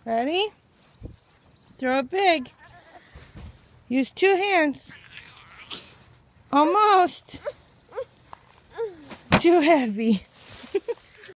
Ready? Throw it big. Use 2 hands. Almost. Too heavy.